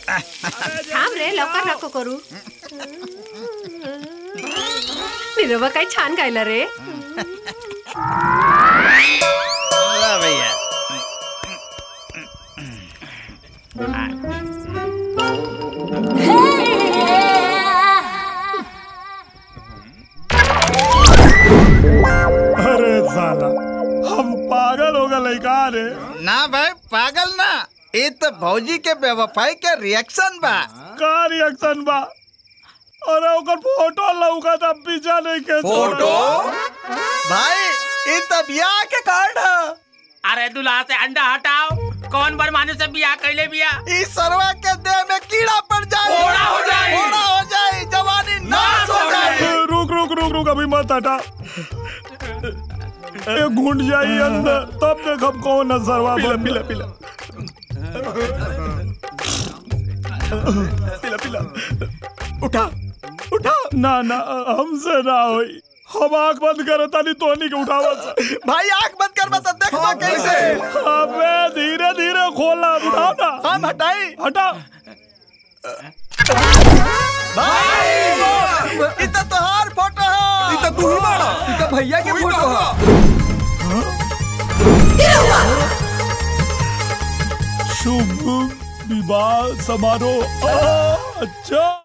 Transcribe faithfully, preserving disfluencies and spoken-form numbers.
थांब रे, लवकर नको करू. निरवा काय छान गायला रे. भैया अरे साला हम पागल हो गए लड़का रे. ना भाई पागल ना, ये तो भौजी के बेवफाई के रिएक्शन बा. का रिएक्शन बा? अरे ओकर फोटो लौका था पीछा नहीं के फोटो भाई ये तो ब्याह के कार्ड है. अरे दूल्हा से अंडा हटाओ, कौन परमाणु से बिया कैले बिया? इस सरवा के देह में कीड़ा पड़ जाए, फोड़ा हो जाए, फोड़ा हो जाए, जवानी नाश हो जाए. रुक रुक रुक रुक अभी मत हटा. ये घुंड जाई अंदर तब देख हम कौन है सरवा. पिला पिला पिला पिला पिला उठा उठा. ना ना हमसे ना होई. हम आँख बंद करे तानी तोनी के उठावा. भाई आँख बंद कर बता देखवा कैसे. अबे धीरे धीरे खोला. उठाओ ना. हम हटाई हटा. भाई इतना तोहार फोटो है. इतना तू ही मारा. इतना भैया के फोटो है. शुभ विवाह समारोह. अच्छा